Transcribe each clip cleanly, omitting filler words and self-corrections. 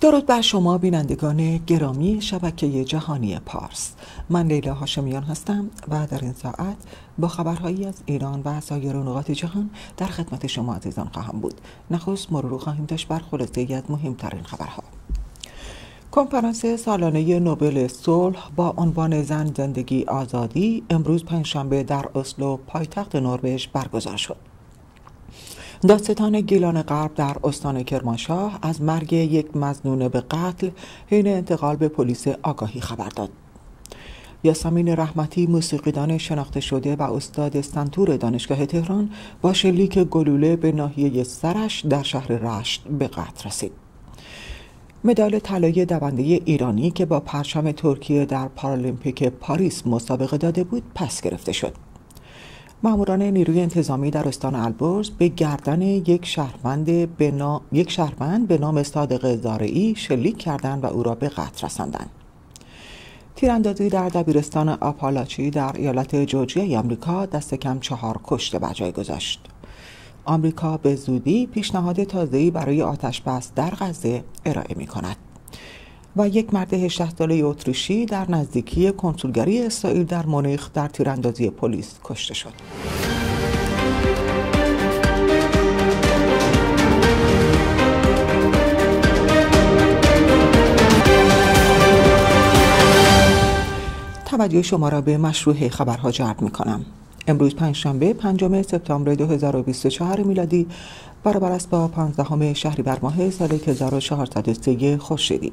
درود بر شما بینندگان گرامی شبکه جهانی پارس. من لیلا هاشمیان هستم و در این ساعت با خبرهایی از ایران و سایر نقاط جهان در خدمت شما عزیزان خواهم بود. نخست مرور خواهیم داشت بر خلاصه‌ای از مهمترین خبرها. کنفرانس سالانه نوبل صلح با عنوان زن، زندگی، آزادی امروز پنجشنبه در اسلو پایتخت نروژ برگزار شد. دادستان گیلان غرب در استان کرمانشاه از مرگ یک مظنون به قتل حین انتقال به پلیس آگاهی خبر داد. یاسمین رحمتی، موسیقیدان شناخته شده و استاد سنتور دانشگاه تهران، با شلیک گلوله به ناحیه سرش در شهر رشت به قتل رسید. مدال طلای دونده ایرانی که با پرچم ترکیه در پارالمپیک پاریس مسابقه داده بود پس گرفته شد. ماموران نیروی انتظامی در استان البرز به گردن یک شهروند به نام صادق زارعی شلیک کردند و او را به قتل رساندند. تیراندازی در دبیرستان آپالاچی در ایالت جورجیا آمریکا دست کم 4 کشته بر جای گذاشت. آمریکا به زودی پیشنهاد تازه‌ای برای آتش‌بس در غزه ارائه می‌کند. و یک مرد 18 ساله اتریشی در نزدیکی کنسولگری اسرائیل در مونیخ در تیراندازی پلیس کشته شد. توجه شما را به مشروع خبرها جلب می‌کنم. امروز پنجشنبه 5 سپتامبر 2024 میلادی برابر است با 15 شهریور ماه سال 1403 خورشیدی.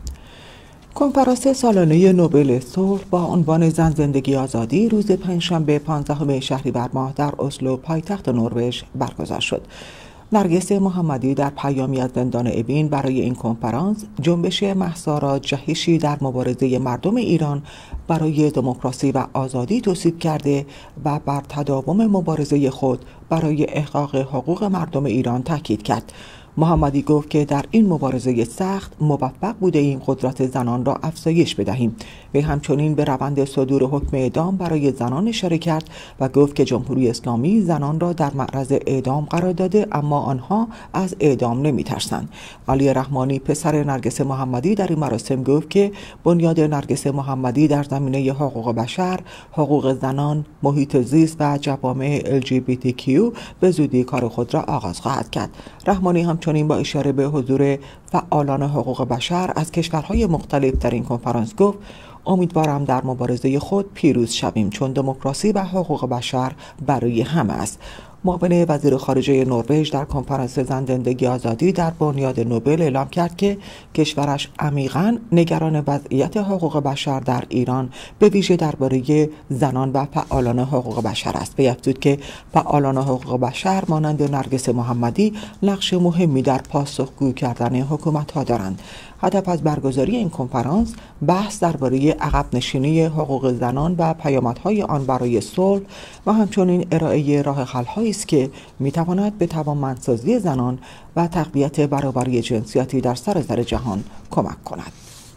کنفرانس سالانه نوبل صلح با عنوان زن، زندگی، آزادی روز پنجشنبه 15 شهریور ماه در اسلو پایتخت نروژ برگزار شد. نرگس محمدی در پیامی از زندان اوین برای این کنفرانس جنبش مهسا را جهشی در مبارزه مردم ایران برای دموکراسی و آزادی توصیف کرده و بر تداوم مبارزه خود برای احقاق حقوق مردم ایران تاکید کرد. محمدی گفت که در این مبارزه سخت موفق بوده این قدرت زنان را افزایش بدهیم. و همچنین به روند صدور حکم اعدام برای زنان اشاره کرد و گفت که جمهوری اسلامی زنان را در معرض اعدام قرار داده اما آنها از اعدام نمی‌ترسند. علی رحمانی پسر نرگس محمدی در این مراسم گفت که بنیاد نرگس محمدی در زمینه حقوق بشر، حقوق زنان، محیط زیست و جوامع LGBTQ به زودی کار خود را آغاز خواهد کرد. رحمانی همچنین با اشاره به حضور فعالان حقوق بشر از کشورهای مختلف در این کنفرانس گفت امیدوارم در مبارزه خود پیروز شویم، چون دموکراسی و حقوق بشر برای همه است. معاون وزیر خارجه نروژ در کنفرانس زن، زندگی، آزادی در بنیاد نوبل اعلام کرد که کشورش عمیقاً نگران وضعیت حقوق بشر در ایران، به ویژه درباره زنان و فعالان حقوق بشر است. و افزود که فعالان حقوق بشر مانند نرگس محمدی نقش مهمی در پاسخگو کردن حکومت‌ها دارند. هدف از برگزاری این کنفرانس بحث درباره عقب نشینی حقوق زنان و پیامدهای آن برای صلح و همچنین ارائه راه حل‌هایی است که می‌تواند به توانمندسازی زنان و تقویت برابری جنسیتی در سراسر جهان کمک کند.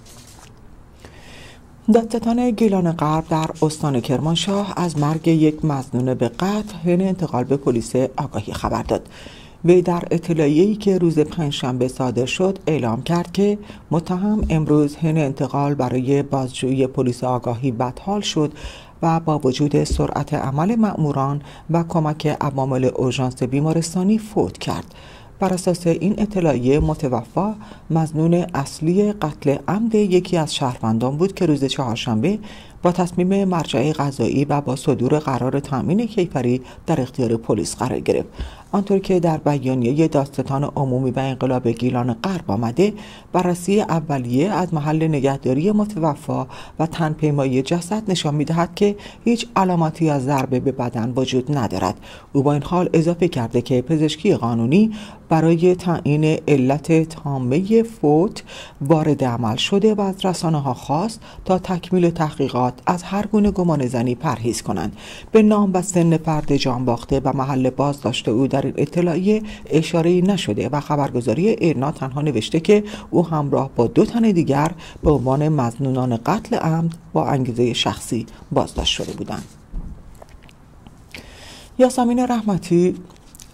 دادستان گیلان غرب در استان کرمانشاه از مرگ یک مظنون به قتل حین انتقال به پلیس آگاهی خبر داد. وی در اطلاعیه‌ای که روز پنجشنبه صادر شد اعلام کرد که متهم امروز حین انتقال برای بازجویی پلیس آگاهی بدحال شد و با وجود سرعت عمل مأموران و کمک عوامل اورژانس بیمارستانی فوت کرد. بر اساس این اطلاعیه متوفی مظنون اصلی قتل عمد یکی از شهروندان بود که روز چهارشنبه با تصمیم مرجع قضایی و با صدور قرار تامین کیفری در اختیار پلیس قرار گرفت. آنطور که در بیانیه دادستان عمومی و انقلاب گیلان غرب آمده، بررسی اولیه از محل نگهداری متوفی و تنپیمایی جسد نشان می‌دهد که هیچ علامتی از ضربه به بدن وجود ندارد. او با این حال اضافه کرده که پزشکی قانونی برای تعیین علت تامه فوت وارد عمل شده و از رسانه‌ها خواست تا تکمیل تحقیقات از هر گونه گمانه‌زنی پرهیز کنند. به نام و سن فرد جانباخته و محل بازداشت او در این اطلاعیه اشاره‌ای نشده و خبرگزاری ایرنا تنها نوشته که او همراه با 2 تن دیگر به عنوان مظنونان قتل عمد با انگیزه شخصی بازداشت شده بودند. یاسمین رحمتی،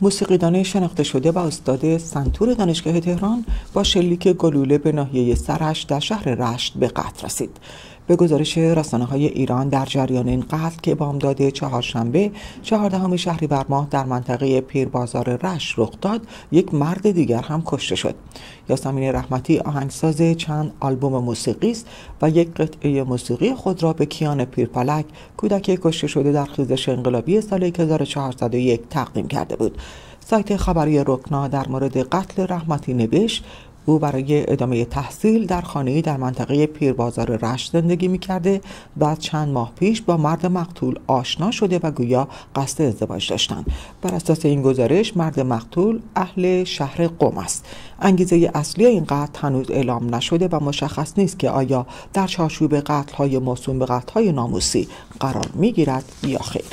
موسیقیدان شناخته شده و استاد سنتور دانشگاه تهران با شلیک گلوله به ناحیه سرش در شهر رشت به قتل رسید. به گزارش رسانه‌های ایران در جریان این قتل که بامداد چهارشنبه 14 شهریور ماه در منطقه پیربازار رشت رخ داد، یک مرد دیگر هم کشته شد. یاسمین رحمتی آهنگساز چند آلبوم موسیقی است و یک قطعه موسیقی خود را به کیان پیرپلک، کودک کشته شده در خیزش انقلابی سال 1401 تقدیم کرده بود. سایت خبری رکنا در مورد قتل رحمتی نوشت او برای ادامه تحصیل در خانه‌ای در منطقه پیربازار رشت زندگی می‌کرده و چند ماه پیش با مرد مقتول آشنا شده و گویا قصد ازدواج داشتند. بر اساس این گزارش مرد مقتول اهل شهر قم است. انگیزه اصلی این قتل هنوز اعلام نشده و مشخص نیست که آیا در چارچوب قتل‌های موسوم به قتل‌های ناموسی قرار می‌گیرد یا خیر.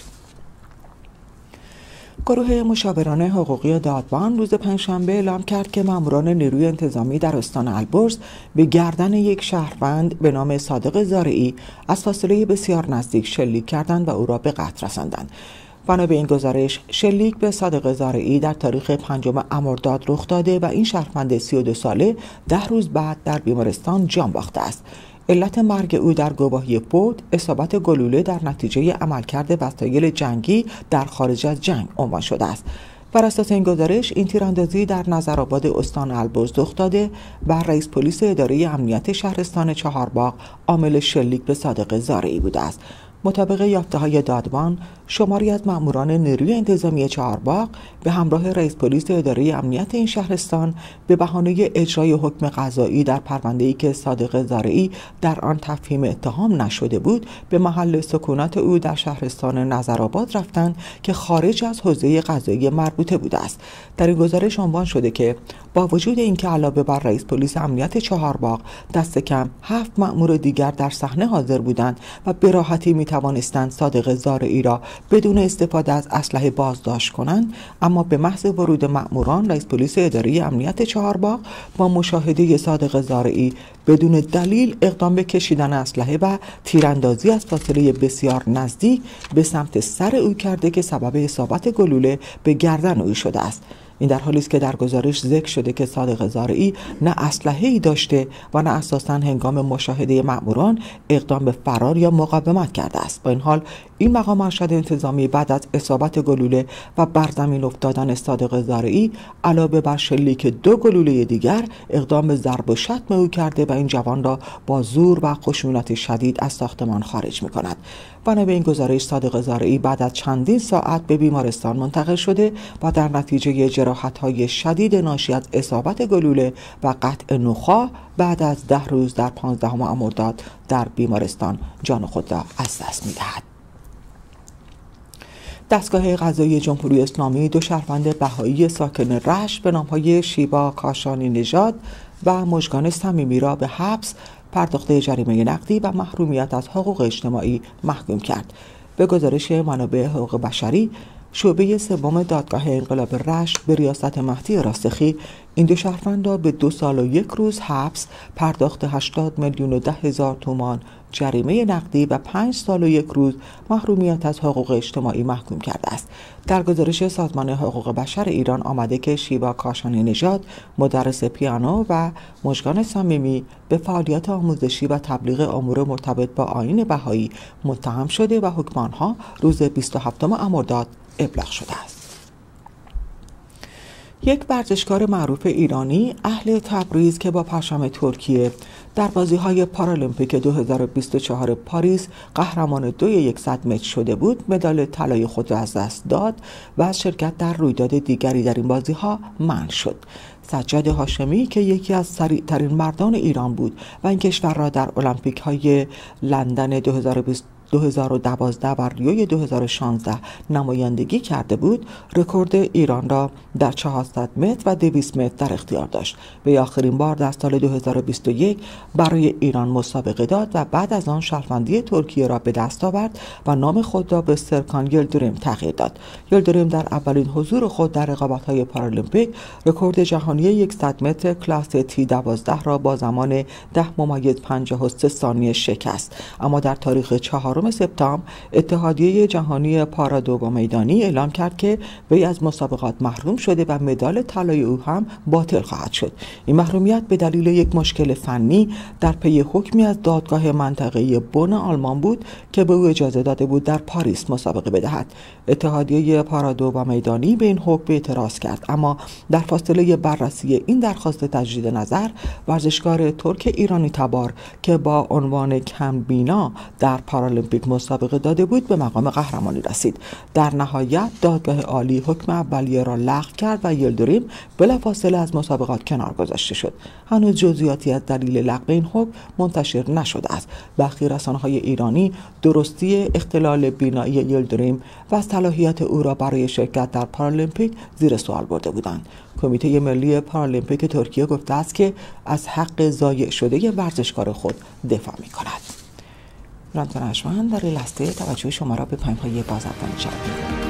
گروه مشاوران حقوقی دادبان روز پنجشنبه اعلام کرد که ماموران نیروی انتظامی در استان البرز به گردن یک شهروند به نام صادق زارعی از فاصله بسیار نزدیک شلیک کردند و او را به قتل رساندند. بنا به این گزارش، شلیک به صادق زارعی در تاریخ 5 مرداد رخ داده و این شهروند 32 ساله 10 روز بعد در بیمارستان جان باخته است. علت مرگ او در گواهی فوت اصابت گلوله در نتیجه عملکرد وسایل جنگی در خارج از جنگ عنوان شده است. بر اساس این گزارش، این تیراندازی در نظرآباد استان البرز رخ داده و رئیس پلیس اداره امنیت شهرستان چهارباغ عامل شلیک به صادق زارعی بوده است. مطابق یافته‌های دادبان، شماری از ماموران نیروی انتظامی چهارباغ به همراه رئیس پلیس اداره امنیت این شهرستان به بهانه اجرای حکم قضایی در پرونده‌ای که صادق زارعی در آن تفهیم اتهام نشده بود، به محل سکونت او در شهرستان نظرآباد رفتند که خارج از حوزه قضایی مربوطه بوده است. در این گزارش عنوان شده که با وجود اینکه علاوه بر رئیس پلیس امنیت چهارباغ دست کم 7 مأمور دیگر در صحنه حاضر بودند و به راحتی می‌توانستند صادق زارعی را بدون استفاده از اسلحه بازداشت کنند، اما به محض ورود مأموران، رئیس پلیس اداره امنیت چهارباغ با مشاهده صادق زارعی بدون دلیل اقدام به کشیدن اسلحه و تیراندازی از فاصله بسیار نزدیک به سمت سر او کرده که سبب اصابت گلوله به گردن او شده است. این در حالی است که در گزارش ذکر شده که صادق زارعی نه اسلحه‌ای داشته و نه اساساً هنگام مشاهده مأموران اقدام به فرار یا مقاومت کرده است. با این حال، این مقام ارشد انتظامی بعد از اصابت گلوله و بر زمین افتادن صادق زارعی علاوه بر شلیک 2 گلوله دیگر اقدام به ضرب و شتم او کرده و این جوان را با زور و خشونت شدید از ساختمان خارج می‌کند. بنا به این گزارش، صادق زارعی بعد از چندین ساعت به بیمارستان منتقل شده و در نتیجه جراحت‌های شدید ناشی از اصابت گلوله و قطع نخاع بعد از 10 روز در 15 مرداد در بیمارستان جان خود را از دست می‌دهد. دستگاه قضایی جمهوری اسلامی 2 شهروند بهایی ساکن رشت به نام‌های شیبا کاشانی نژاد و مژگان صمیمی را به حبس، پرداخت جریمه نقدی و محرومیت از حقوق اجتماعی محکوم کرد. به گزارش منابع حقوق بشری، شعبه 3 دادگاه انقلاب رشت به ریاست مهدی راسخی این 2 شهروند را به 2 سال و 1 روز حبس، پرداخت 80,010,000 تومان جریمه نقدی و 5 سال و 1 روز محرومیت از حقوق اجتماعی محکوم کرده است. در گزارش سازمان حقوق بشر ایران آمده که شیبا کاشانی نژاد، مدرس پیانو، و مژگان صمیمی به فعالیت آموزشی و تبلیغ امور مرتبط با آیین بهایی متهم شده و حکم آنها روز 27 مرداد ابلاغ شده است. یک ورزشکار معروف ایرانی اهل تبریز که با پرچم ترکیه در بازی‌های پارالمپیک 2024 پاریس قهرمان 2 100 متر شده بود، مدال طلای خود را از دست داد و از شرکت در رویداد دیگری در این بازی‌ها منع شد. سجاد هاشمی که یکی از سریع‌ترین مردان ایران بود و این کشور را در المپیک‌های لندن 2012 و ریو 2016 نمایندگی کرده بود، رکورد ایران را در 400 متر و 200 متر در اختیار داشت. به آخرین بار در سال 2021 برای ایران مسابقه داد و بعد از آن شهروندی ترکیه را به دست آورد و نام خود را به سرکان یلدریم تغییر داد. یلدریم در اولین حضور خود در رقابت‌های پارالمپیک رکورد جهانی 100 متر کلاس T12 را با زمان 10.53 ثانیه شکست، اما در تاریخ 4 4 سپتامبر اتحادیه جهانی پارادو با میدانی اعلام کرد که وی از مسابقات محروم شده و مدال طلای او هم باطل خواهد شد. این محرومیت به دلیل یک مشکل فنی در پی حکمی از دادگاه منطقه‌ای بن آلمان بود که به او اجازه داده بود در پاریس مسابقه بدهد. اتحادیه پارادو با میدانی به این حکم اعتراض کرد، اما در فاصله بررسی این درخواست تجدید نظر، ورزشکار ترک ایرانی تبار که با عنوان کمبینا در پارالمپیک مسابقه داده بود به مقام قهرمانی رسید. در نهایت دادگاه عالی حکم اولیه را لغو کرد و یلدریم بلافاصله از مسابقات کنار گذاشته شد. هنوز جزئیاتی از دلیل لغو این حکم منتشر نشده است. برخی رسانه‌های ایرانی درستی اختلال بینایی یلدریم و صلاحیت او را برای شرکت در پارالمپیک زیر سوال برده بودند. کمیته ملی پارالمپیک ترکیه گفته است که از حق ضایع شده ورزشکار خود دفاع می‌کند. رانتان اشوان در این لحظه توجه شما را به پیام‌های بازرگانی جلب می‌کنم.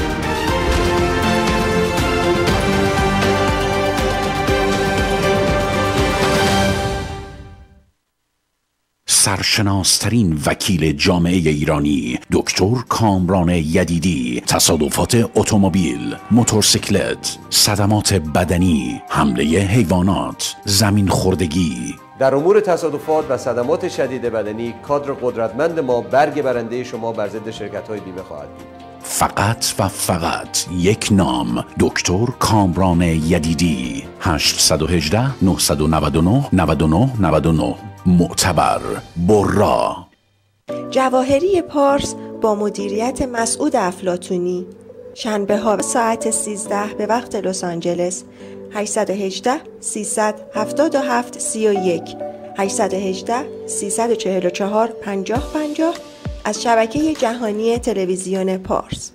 سرشناسترین وکیل جامعه ایرانی دکتر کامران یدیدی، تصادفات اتومبیل، موتورسیکلت، صدمات بدنی، حمله حیوانات، زمین خوردگی. در امور تصادفات و صدمات شدید بدنی کادر قدرتمند ما برگ برنده شما بر ضد شرکت‌های بیمه خواهد بود. فقط و فقط یک نام، دکتر کامران یدیدی. 818 999 99 99. معتبر، برا. جواهری پارس با مدیریت مسعود افلاطونی، شنبه ها ساعت 13 به وقت لس آنجلس. 818 377 31 818 344 5050 از شبکه جهانی تلویزیون پارس.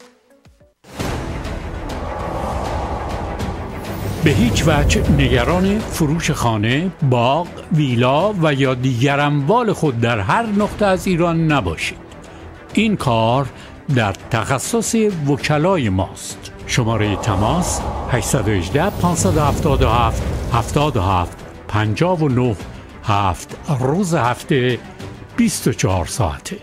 به هیچ وجه نگران فروش خانه، باغ، ویلا و یا دیگر اموال خود در هر نقطه از ایران نباشید. این کار در تخصص وکلای ماست. شماره تماس 818 577 77 59 7 روز هفته 24 ساعته.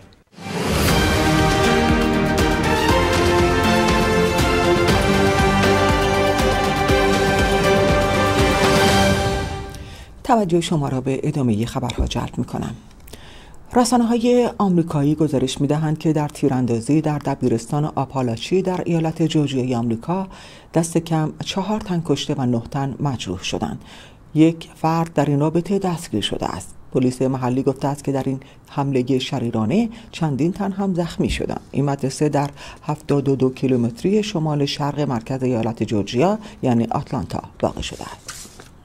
توجه شما را به ادامه خبرها جلب می‌کنم. رسانه‌های آمریکایی گزارش می‌دهند که در تیراندازی در دبیرستان آپالاچی در ایالت جورجیای آمریکا دست کم 4 تن کشته و 9 تن مجروح شدند. یک فرد در این رابطه دستگیر شده است. پلیس محلی گفته است که در این حمله شریرانه چندین تن هم زخمی شدند. این مدرسه در 72 کیلومتری شمال شرق مرکز ایالت جورجیا یعنی آتلانتا واقع شده است.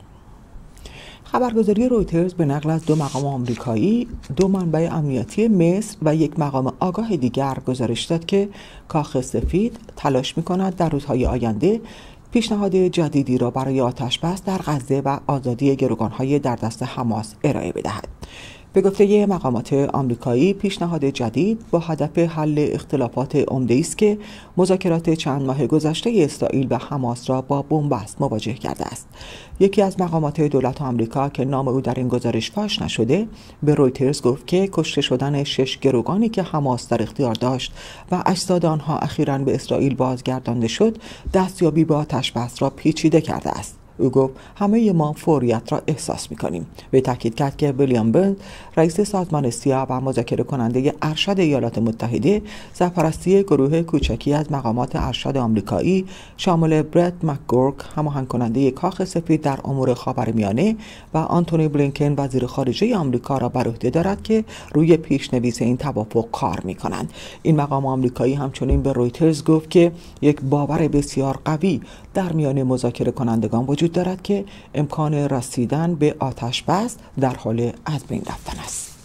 خبرگزاری رویترز به نقل از 2 مقام آمریکایی، 2 منبع امنیتی مصر و 1 مقام آگاه دیگر گزارش داد که کاخ سفید تلاش می‌کند در روزهای آینده پیشنهاد جدیدی را برای آتش‌بس در غزه و آزادی گروگان‌های در دست حماس ارائه بدهد. به گفته مقامات آمریکایی، پیشنهاد جدید با هدف حل اختلافات عمده‌ای است که مذاکرات چند ماه گذشته اسرائیل و حماس را با بن‌بست مواجه کرده است. یکی از مقامات دولت آمریکا که نام او در این گزارش فاش نشده، به رویترز گفت که کشته شدن 6 گروگانی که حماس در اختیار داشت و اجساد آنها اخیراً به اسرائیل بازگردانده شد، دستیابی به آتش‌بس را پیچیده کرده است. او گفت همه ما فوریت را احساس می‌کنیم. به تاکید کرد که ویلیام برنز، رئیس سازمان سیا و مذاکره کننده ارشد ایالات متحده، سرپرستی گروه کوچکی از مقامات ارشد آمریکایی شامل برت مکگورک، هماهنگ کننده کاخ سفید در امور خاورمیانه، و آنتونی بلینکن، وزیر خارجه آمریکا، را بر عهده دارد که روی پیشنویس این توافق کار می‌کنند. این مقام آمریکایی همچنین به رویترز گفت که یک باور بسیار قوی در میان مذاکره کنندگان وجود دارد که امکان رسیدن به آتش بس در حال از بین رفتن است.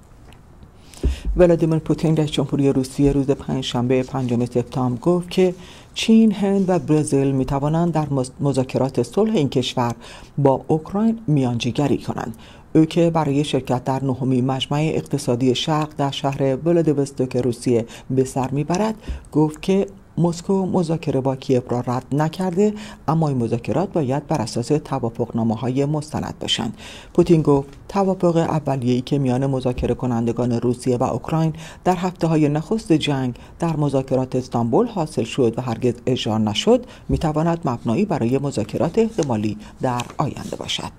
ولادیمیر پوتین رئیس جمهوری روسیه روز پنجشنبه 5 سپتامبر گفت که چین، هند و برزیل می توانند در مذاکرات صلح این کشور با اوکراین میانجیگری کنند. او که برای شرکت در 9مین مجمع اقتصادی شرق در شهر ولادیوستوک روسیه به سر میبرد، گفت که مسکو مذاکره با کیف را رد نکرده، اما این مذاکرات باید بر اساس توافقنامه‌های مستند باشند. پوتین گفت توافق اولیه‌ای که میان مذاکره کنندگان روسیه و اوکراین در هفته‌های نخست جنگ در مذاکرات استانبول حاصل شد و هرگز اجرا نشد، می‌تواند مبنایی برای مذاکرات احتمالی در آینده باشد.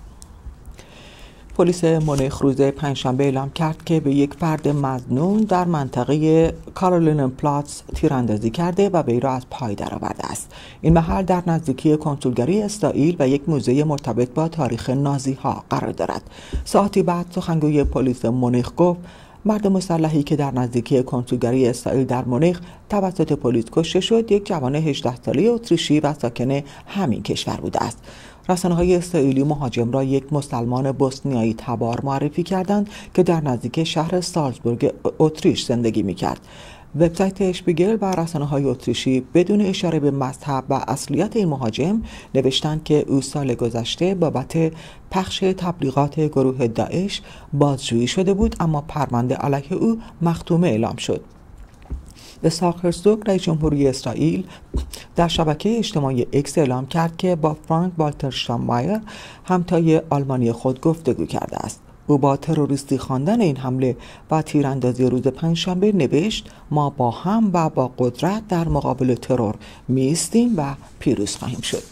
پلیس مونیخ روز پنجشنبه اعلام کرد که به یک فرد مظنون در منطقه کارولیننپلاتس تیراندازی کرده و وی را از پای درآورده است. این محل در نزدیکی کنسولگری اسرائیل و یک موزه مرتبط با تاریخ نازی ها قرار دارد. ساعتی بعد سخنگوی پلیس مونیخ گفت مرد مسلحی که در نزدیکی کنسولگری اسرائیل در مونیخ توسط پلیس کشته شد یک جوان 18 ساله اتریشی و ساکن همین کشور بوده است. رسانه‌های اسرائیلی مهاجم را یک مسلمان بوسنیایی تبار معرفی کردند که در نزدیک شهر سالزبورگ اتریش زندگی می‌کرد. وبسایت اشپیگل و رسانه‌های اتریشی بدون اشاره به مذهب و اصلیت این مهاجم نوشتند که او سال گذشته بابت پخش تبلیغات گروه داعش بازجویی شده بود، اما پرونده علیه او مختومه اعلام شد. اسحاق هرزوگ رئیس جمهوری اسرائیل در شبکه اجتماعی اکس اعلام کرد که با فرانک والتر شتاینمایر همتای آلمانی خود گفتگو کرده است. او با تروریستی خواندن این حمله و تیراندازی روز پنجشنبه نوشت ما با هم و با قدرت در مقابل ترور می‌ایستیم و پیروز خواهیم شد.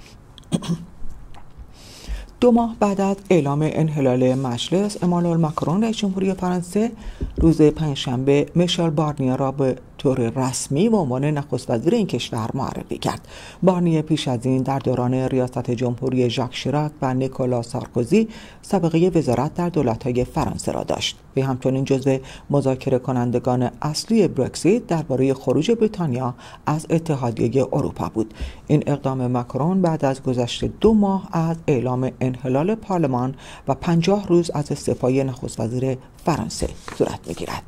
2 ماه بعد از اعلام انحلال مجلس، امانوئل ماکرون رئیس جمهوری فرانسه روز پنجشنبه میشل بارنیه را به طور رسمی به عنوان نخست وزیر این کشور معرفی کرد. بارنیه پیش از این در دوران ریاست جمهوری ژاک شیراک و نیکولا سارکوزی سابقه وزارت در دولت‌های فرانسه را داشت. وی همچنین جزو مذاکره کنندگان اصلی برکزیت درباره خروج بریتانیا از اتحادیه اروپا بود. این اقدام ماکرون بعد از گذشت 2 ماه از اعلام انحلال پارلمان و 50 روز از استعفای نخست وزیر فرانسه صورت می‌گیرد.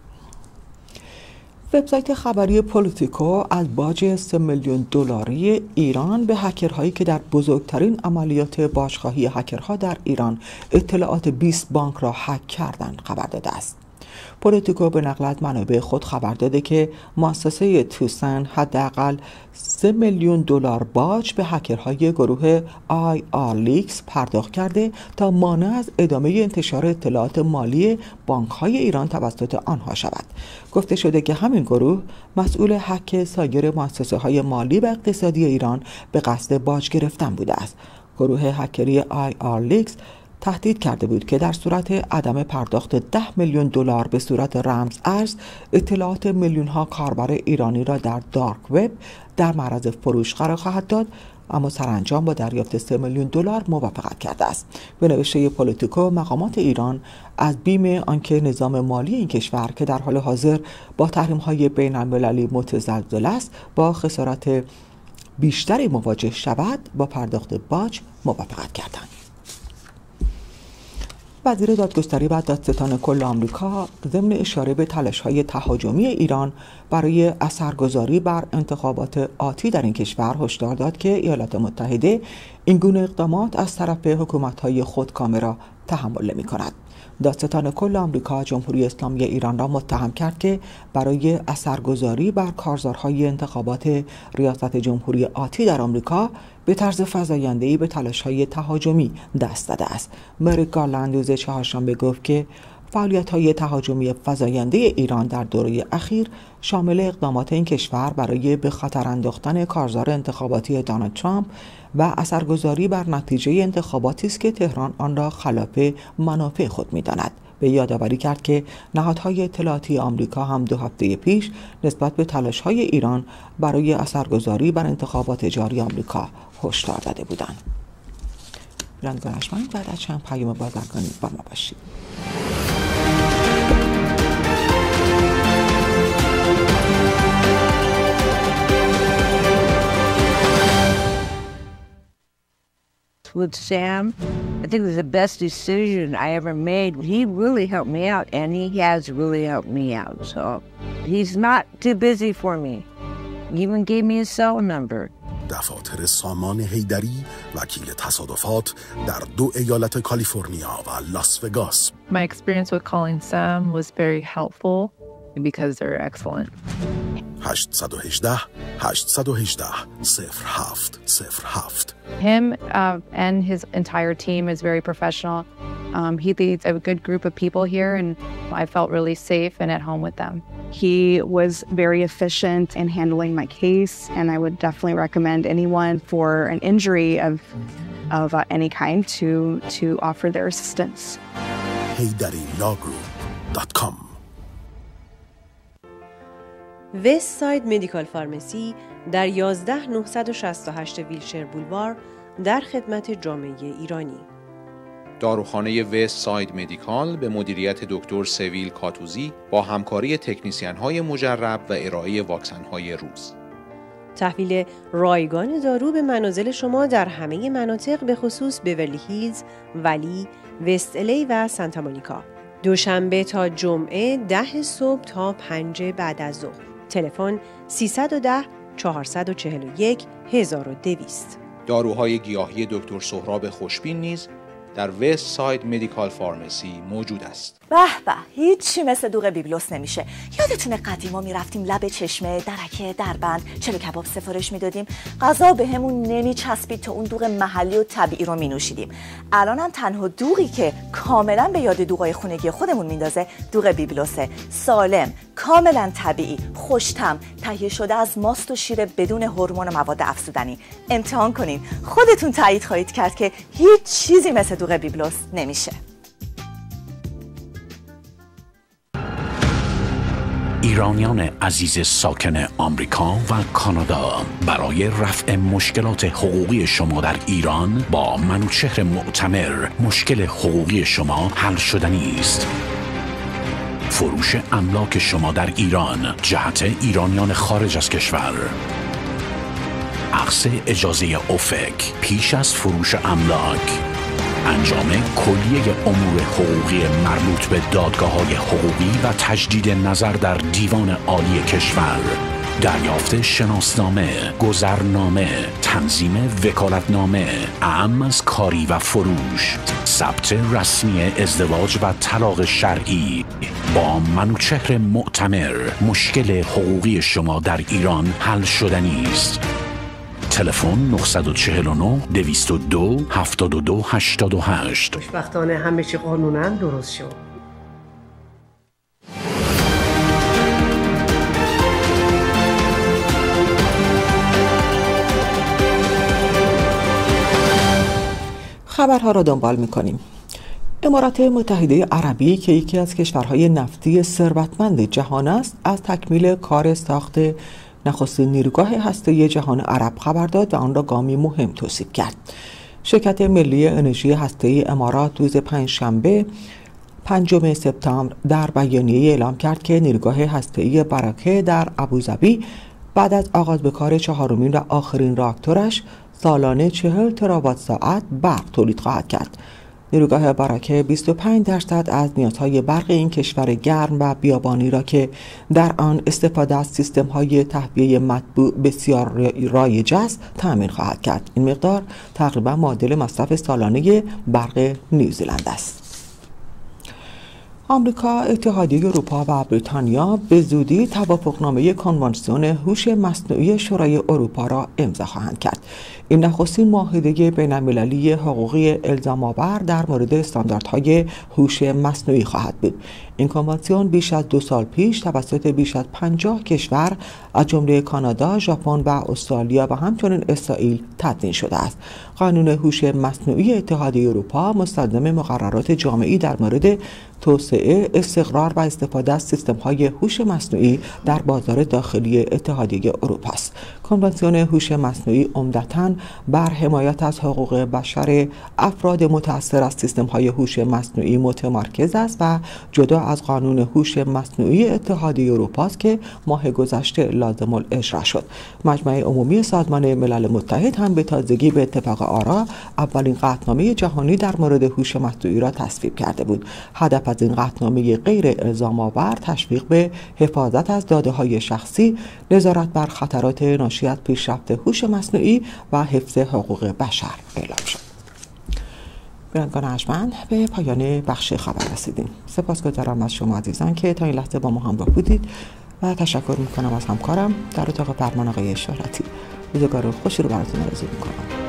وبسایت خبری پولیتیکو از باج 3 میلیون دلاری ایران به هکرهایی که در بزرگترین عملیات باجخواهی هکرها در ایران اطلاعات 20 بانک را هک کردند خبر داده است. پولیتیکو به نقل از منابع خود خبر داده که مؤسسه توسن حداقل 3 میلیون دلار باج به هکرهای گروه IR-Leaks پرداخت کرده تا مانع از ادامه انتشار اطلاعات مالی بانک‌های ایران توسط آنها شود. گفته شده که همین گروه مسئول هک سایر مؤسسه‌های مالی و اقتصادی ایران به قصد باج گرفتن بوده است. گروه هکری IR-Leaks تهدید کرده بود که در صورت عدم پرداخت 10 میلیون دلار به صورت رمز ارز اطلاعات میلیون ها کاربر ایرانی را در دارک وب در معرض فروش قرار خواهد داد، اما سرانجام با دریافت 3 میلیون دلار موافقت کرده است. به نوشته پولیتیکو مقامات ایران از بیم آنکه نظام مالی این کشور که در حال حاضر با تحریم‌های بین‌المللی متزلزل است با خسارات بیشتری مواجه شود با پرداخت باج موافقت کردند. وزیر دادگستری و دادستان کل آمریکا ضمن اشاره به تلاش‌های تهاجمی ایران برای اثرگذاری بر انتخابات آتی در این کشور هشدار داد که ایالات متحده این گونه اقدامات از طرف حکومت‌های خودکامه را تحمل نمی‌کند. دادستان کل آمریکا جمهوری اسلامی ایران را متهم کرد که برای اثرگذاری بر کارزارهای انتخابات ریاست جمهوری آتی در آمریکا به طرز فزاینده‌ای به تلاش‌های تهاجمی دست داده است. مریک گارلند روز چهارشنبه گفت که فعالیت‌های تهاجمی فزاینده ایران در دوره اخیر شامل اقدامات این کشور برای به خطر انداختن کارزار انتخاباتی دونالد ترامپ و اثرگذاری بر نتیجه انتخاباتی است که تهران آن را خلاف منافع خود می‌داند. به یادآوری کرد که نهادهای اطلاعاتی آمریکا هم 2 هفته پیش نسبت به تلاش‌های ایران برای اثرگذاری بر انتخابات جاری آمریکا هشدار داده بودند. بعد از چند پیام بازرگانی با ما باشید. With Sam, I think it was the best decision I ever made. He really helped me out, and he has really helped me out. So he's not too busy for me. He even gave me his cell number. دفاتر سامان حیدری وکیل تصادفات در 2 ایالت کالیفرنیا و لاس وگاس. My experience with calling Sam was very helpful because they're excellent. 818 818 0707. Him and his entire team is very professional. He leads a good group of people here, and I felt really safe and at home with them. He was very efficient in handling my case, and I would definitely recommend anyone for an injury of any kind to offer their assistance. HeyDaddyLawGroup.com. وست ساید مدیکال فارمسی در 11968 ویلشر بولوار در خدمت جامعه ایرانی. داروخانه وست ساید مدیکال به مدیریت دکتر سویل کاتوزی با همکاری تکنیسیان‌های مجرب و ارائه واکسن‌های روز. تحویل رایگان دارو به منازل شما در همه مناطق به خصوص بیورلی هیلز، ولی، وست الی و سانتا مونیکا. دوشنبه تا جمعه 10 صبح تا 5 بعد از ظهر. تلفن 310 441 1200. داروهای گیاهی دکتر سهراب خوشبین نیز در وست ساید مدیکال فارمسی موجود است. به به، هیچی مثل دوغ بیبلوس نمیشه. یادتونه قدیما میرفتیم لب چشمه، درکه، دربند، چلو کباب سفارش میدادیم، غذا بهمون نمیچسبید تا اون دوغ محلی و طبیعی رو مینوشیدیم. الانم تنها دوغی که کاملا به یاد دوغای خونگی خودمون میندازه دوغ بیبلوسه. سالم، کاملا طبیعی، خوش‌طعم، تهیه شده از ماست و شیر بدون هورمون و مواد افزودنی. امتحان کنین، خودتون تایید خواهید کرد که هیچ چیزی مثل دوغ بیبلوس نمیشه. ایرانیان عزیز ساکن آمریکا و کانادا، برای رفع مشکلات حقوقی شما در ایران با منوچهر معتمر مشکل حقوقی شما حل شدنی است. فروش املاک شما در ایران جهت ایرانیان خارج از کشور، اخذ اجازه افک پیش از فروش املاک، انجام کلیه امور حقوقی مربوط به دادگاه‌های حقوقی و تجدید نظر در دیوان عالی کشور، دریافت شناسنامه، گذرنامه، تنظیم وکالتنامه، اعم از کاری و فروش، ثبت رسمی ازدواج و طلاق شرعی. با منوچهر معتمر مشکل حقوقی شما در ایران حل شدنی است. تلفن 949 202 72 88. خوشبختانه همه چی قانونا درست شد. خبرها را دنبال می‌کنیم. امارات متحده عربی که یکی از کشورهای نفتی ثروتمند جهان است، از تکمیل کار ساخت نخستین نیروگاه هسته‌ای جهان عرب خبر داد و آن را گامی مهم توصیف کرد. شرکت ملی انرژی هسته‌ای امارات روز پنجشنبه 5 سپتامبر در بیانیه اعلام کرد که نیروگاه هسته‌ای براکه در ابوظبی بعد از آغاز به کار چهارمین و آخرین راکتورش سالانه 40 تراوات ساعت برق تولید خواهد کرد. نیروگاه براکه 25% از نیازهای برق این کشور گرم و بیابانی را که در آن استفاده از سیستم‌های تهویه مطبوع بسیار رایج است تأمین خواهد کرد. این مقدار تقریبا معادل مصرف سالانه برق نیوزلند است. آمریکا، اتحادیه اروپا و بریتانیا به زودی توافقنامه کنوانسیون هوش مصنوعی شورای اروپا را امضا خواهند کرد. این نخستین معاهده بین‌المللی حقوقی الزام‌آور در مورد استانداردهای هوش مصنوعی خواهد بود. این کنوانسیون بیش از 2 سال پیش توسط بیش از 50 کشور از جمله کانادا، ژاپن و استرالیا و همچنین اسرائیل تدوین شده است. قانون هوش مصنوعی اتحادیه اروپا مستلزم مقررات جامعی در مورد توسعه، استقرار و استفاده از سیستم‌های هوش مصنوعی در بازار داخلی اتحادیه اروپا است. کنوانسیون هوش مصنوعی عمدتاً بر حمایت از حقوق بشر افراد متأثر از سیستم‌های هوش مصنوعی متمرکز است و جدا از قانون هوش مصنوعی اتحادیه اروپا است که ماه گذشته لازم الاجرا شد. مجمع عمومی سازمان ملل متحد هم به تازگی به اتفاق آرا اولین قطعنامه جهانی در مورد هوش مصنوعی را تصویب کرده بود. هدف از این قطعنامه غیر الزام‌آور تشویق به حفاظت از داده‌های شخصی، نظارت بر خطرات ناشی از پیشرفت هوش مصنوعی و حفظ حقوق بشر اعلام شد. بینندگان ارجمند، به پایان بخش خبر رسیدیم. سپاسگزارم از شما عزیزان که تا این لحظه با ما همراه بودید. و تشکر میکنم از همکارم در اتاق فرمان آقای اشارتی. روزگار خوشی رو براتون آرزو میکنم.